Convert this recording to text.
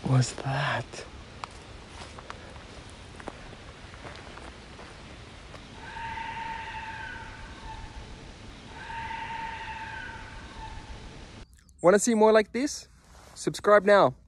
was that? Want to see more like this? Subscribe now.